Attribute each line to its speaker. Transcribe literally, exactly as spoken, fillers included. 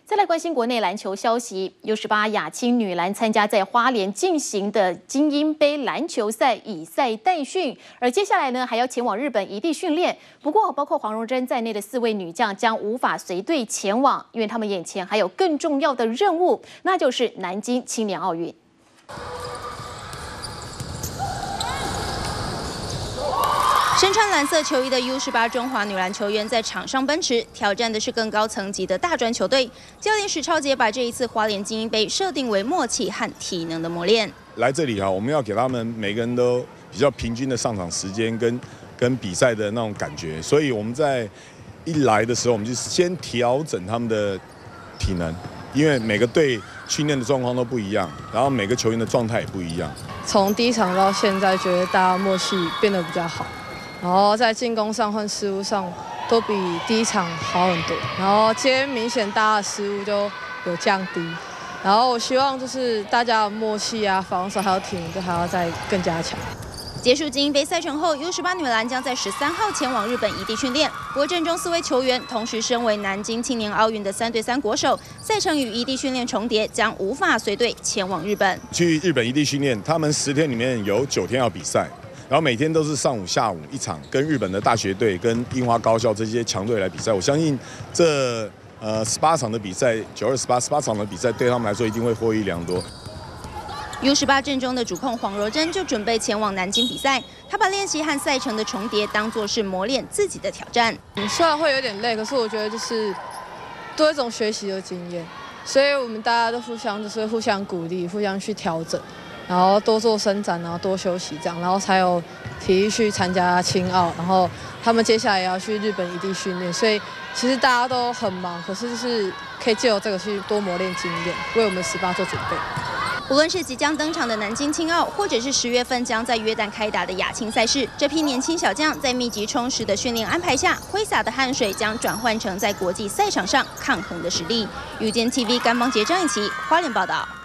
Speaker 1: 再来关心国内篮球消息 ，U 十八亚青女篮参加在花莲进行的精英杯篮球赛以赛代训，而接下来呢还要前往日本异地训练。不过，包括黄荣珍在内的四位女将将无法随队前往，因为他们眼前还有更重要的任务，那就是南京青年奥运。
Speaker 2: 身穿蓝色球衣的 U 十八中华女篮球员在场上奔驰，挑战的是更高层级的大专球队。教练史超杰把这一次花莲精英杯设定为默契和体能的磨练。
Speaker 3: 来这里哈，我们要给他们每个人都比较平均的上场时间跟跟比赛的那种感觉，所以我们在一来的时候，我们就先调整他们的体能，因为每个队训练的状况都不一样，然后每个球员的状态也不一样。
Speaker 4: 从第一场到现在，觉得大家默契变得比较好。 然后在进攻上和失误上都比第一场好很多，然后今天明显大家的失误就有降低，然后我希望就是大家的默契啊、防守还有体能就还要再更加强。
Speaker 2: 结束精英杯赛程后 ，U 十八女篮将在十三号前往日本异地训练。不过阵中四位球员同时身为南京青年奥运的三对三国手，赛程与异地训练重叠，将无法随队前往日本。
Speaker 3: 去日本异地训练，他们十天里面有九天要比赛。 然后每天都是上午、下午一场，跟日本的大学队、跟樱花高校这些强队来比赛。我相信这呃十八场的比赛，九二十八十八场的比赛，对他们来说一定会获益良多。
Speaker 2: U 十八阵中的主控黄柔珍就准备前往南京比赛，她把练习和赛程的重叠当作是磨练自己的挑战。
Speaker 4: 嗯，虽然会有点累，可是我觉得就是多一种学习的经验，所以我们大家都互相就是互相鼓励，互相去调整。 然后多做伸展，然后多休息，这样，然后才有体力去参加青奥。然后他们接下来也要去日本异地训练，所以其实大家都很忙，可是就是可以借由这个去多磨练经验，为我们十八做准备。
Speaker 2: 无论是即将登场的南京青奥，或者是十月份将在约旦开打的亚青赛事，这批年轻小将在密集充实的训练安排下，挥洒的汗水将转换成在国际赛场上抗衡的实力。U T N T V 甘邦杰张以琪花莲报道。